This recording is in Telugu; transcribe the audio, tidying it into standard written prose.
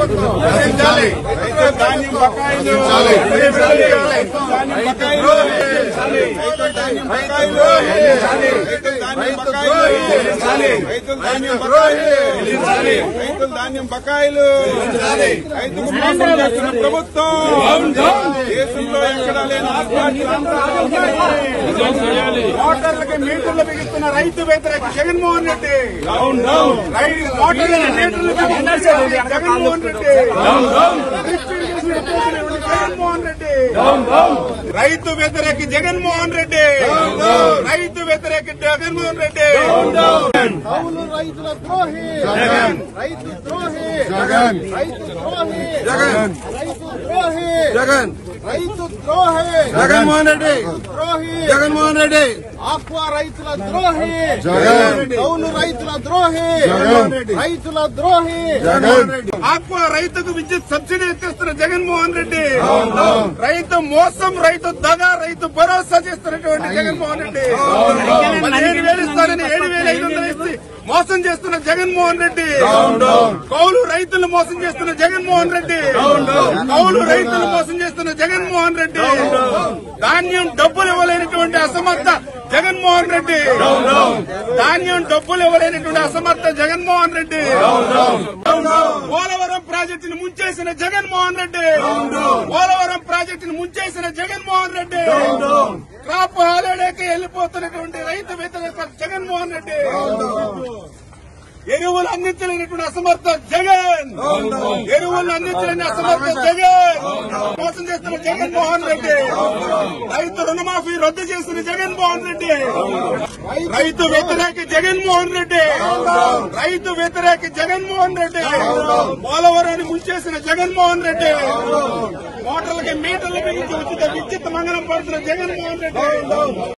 ధాన్యం బకాయిలు ధాన్యం బకాయిలు రైతుకు మోసం చేస్తున్న ప్రభుత్వం దేశంలో ఎక్కడా లేని మోటార్లకి మీటర్లు బిగిస్తున్న రైతు వ్యతిరేక జగన్మోహన్ రెడ్డి మోటార్లకి మీటర్లు జగన్మోహన్ రెడ్డి జగన్మోహన్ రెడ్డి రైతు వ్యతిరేక జగన్మోహన్ రెడ్డి రైతు వ్యతిరేక జగన్మోహన్ రెడ్డి రైతుల ద్రోహి రైతు ద్రోహి రైతు ద్రోహి రైతు ద్రోహి రైతు ద్రోహి జగన్మోహన్ రెడ్డి ద్రోహి జగన్మోహన్ రెడ్డి ఆక్వా రైతుల ద్రోహి కౌలు రైతుల ద్రోహి రైతుల ద్రోహి ఆక్వా రైతుకు విద్యుత్ సబ్సిడీ ఎత్తిస్తున్న జగన్మోహన్ రెడ్డి రైతు మోసం రైతు దగా రైతు భరోసా చేస్తున్నటువంటి జగన్మోహన్ రెడ్డి 15,000 ఇస్తారని 7,500 ఇస్తే మోసం చేస్తున్న జగన్మోహన్ రెడ్డి కౌలు రైతులు మోసం చేస్తున్న జగన్మోహన్ రెడ్డి కౌలు రైతులు మోసం చేస్తున్న జగన్మోహన్ రెడ్డి ధాన్యం డబ్బులు ఇవ్వలేనటువంటి అసమర్థ జగన్మోహన్ రెడ్డి ధాన్యం డబ్బులు ఇవ్వలేనటువంటి అసమర్థ జగన్మోహన్ రెడ్డి పోలవరం ప్రాజెక్టును ముంచేసిన జగన్మోహన్ రెడ్డి పోలవరం ప్రాజెక్టును ముంచేసిన జగన్మోహన్ రెడ్డి క్రాప్ హాలిడేకి వెళ్లిపోతున్నటువంటి రైతు వ్యతిరేక జగన్మోహన్ రెడ్డి ఎరువులు అందించలేనటువంటి అసమర్థ జగన్ ఎరువులు అందించలేని అసమర్థ జగన్ మోసం చేస్తున్న జగన్మోహన్ రెడ్డి రైతు రుణమాఫీ రద్దు చేసిన జగన్మోహన్ రెడ్డి రైతు వ్యతిరేక జగన్మోహన్ రెడ్డి రైతు వ్యతిరేక జగన్మోహన్ రెడ్డి పోలవరాన్ని ముంచేసిన జగన్మోహన్ రెడ్డి మోటార్లకి మీటర్లు బిగించి ఉచిత విద్యుత్ మంగళం పడుతున్న జగన్మోహన్ రెడ్డి